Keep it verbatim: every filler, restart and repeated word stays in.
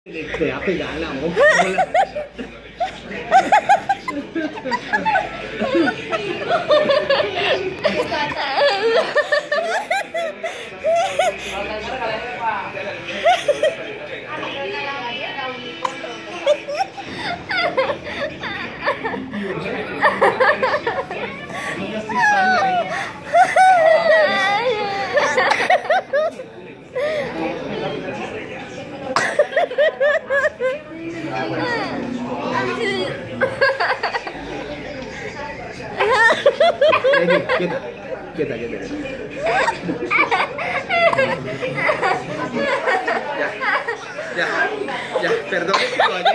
Te va a pegar la boca. Ini kita kita kita. Ya, ya, ya, perdón.